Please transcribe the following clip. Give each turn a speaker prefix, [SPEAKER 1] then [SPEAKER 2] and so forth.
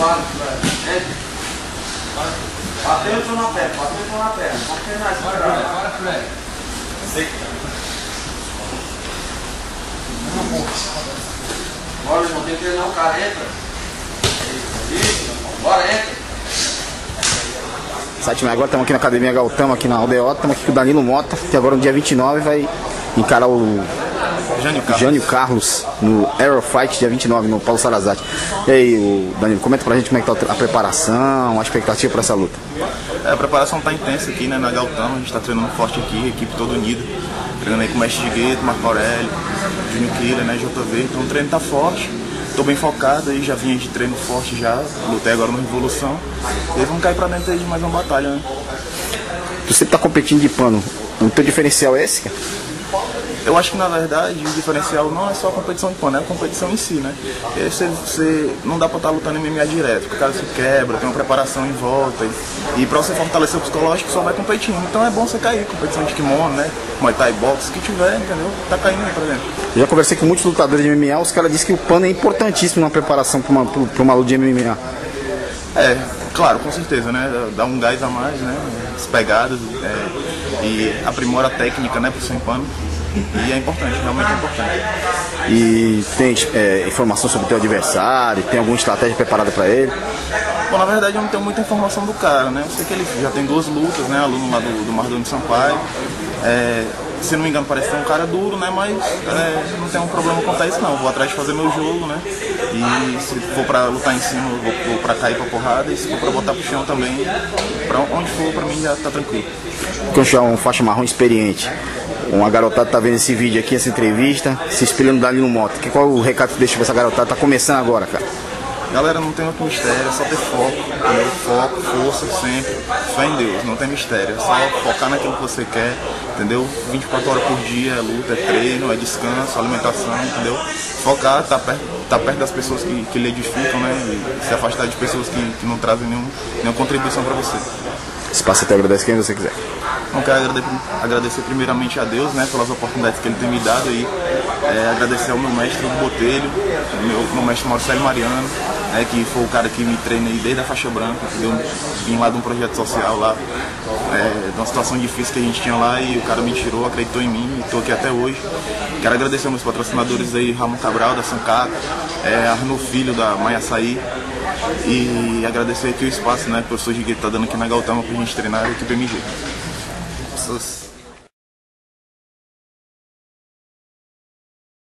[SPEAKER 1] Bateu o na perna, bateu o na perna. Vamos treinar isso. Bora, Fred. Bora, irmão, tem que treinar o cara, entra. Isso, bora, entra.
[SPEAKER 2] 7h30, agora estamos aqui na Academia Gautama, aqui na Aldeota, estamos aqui com o Danilo Mota, que agora no dia 29 vai encarar o Jânio Carlos no Aerofight, dia 29, no Paulo Sarazate. E aí, Danilo, comenta pra gente como é que tá a preparação, a expectativa para essa luta.
[SPEAKER 3] A preparação está intensa aqui, né, na Gautama, a gente está treinando forte aqui, a equipe toda unida, treinando aí com o Mestre de Gueto, Marco Aurélio, Júnior Killer, né, JV, então o treino tá forte. Estou bem focado aí, já vinha de treino forte já, lutei agora no Revolução. E aí vamos cair pra dentro aí de mais uma batalha, né?
[SPEAKER 2] Tu sempre tá competindo de pano, o teu diferencial é esse, cara?
[SPEAKER 3] Eu acho que na verdade o diferencial não é só a competição de pano, é a competição em si, né? E aí você não dá pra estar lutando em MMA direto, porque o cara se quebra, tem uma preparação em volta. E pra você fortalecer o psicológico só vai competindo. Então é bom você cair, competição de kimono, né? Muay Thai, boxe, que tiver, entendeu? Tá caindo aí pra dentro.
[SPEAKER 2] Eu já conversei com muitos lutadores de MMA, os caras dizem que o pano é importantíssimo na preparação pra uma luta de MMA.
[SPEAKER 3] É, claro, com certeza, né? Dá um gás a mais, né? As pegadas e aprimora a técnica, né? Pro sem pano. E é importante, realmente é importante.
[SPEAKER 2] E tem informação sobre o teu adversário? Tem alguma estratégia preparada para ele?
[SPEAKER 3] Bom, na verdade eu não tenho muita informação do cara, né? Eu sei que ele já tem 2 lutas, né? Aluno lá do Mardoni Sampaio. Se não me engano parece ser um cara duro, né? Mas não tem um problema quanto a isso não. Vou atrás de fazer meu jogo, né? E se for pra lutar em cima, eu vou pra cair pra porrada. E se for pra botar pro chão também, pra onde for, pra mim já tá tranquilo.
[SPEAKER 2] Quando é um faixa marrom experiente, uma garotada tá vendo esse vídeo aqui, essa entrevista, se espelhando no Danilo Mota. Qual o recado que tu deixa pra essa garotada? Tá começando agora, cara.
[SPEAKER 3] Galera, não tem outro mistério, é só ter foco, entendeu? Foco, força sempre, fé em Deus, não tem mistério, é só focar naquilo que você quer, entendeu? 24 horas por dia, é luta, é treino, é descanso, alimentação, entendeu? Focar, tá perto das pessoas que lhe edificam, né? E se afastar de pessoas que não trazem nenhuma contribuição para você.
[SPEAKER 2] Espaço até agradece quem você quiser.
[SPEAKER 3] Eu quero agradecer primeiramente a Deus, né, pelas oportunidades que Ele tem me dado aí. Agradecer ao meu mestre do Botelho, meu mestre Marcelo Mariano, que foi o cara que me treina aí desde a faixa branca. Eu vim lá de um projeto social lá, de uma situação difícil que a gente tinha lá e o cara me tirou, acreditou em mim e estou aqui até hoje. Quero agradecer aos meus patrocinadores aí, Ramon Cabral da Sancaca, Arno Filho da Maia Açaí. E agradecer aqui o espaço, né, que o professor Gigueto tá dando aqui na Gautama pra gente treinar a equipe MG.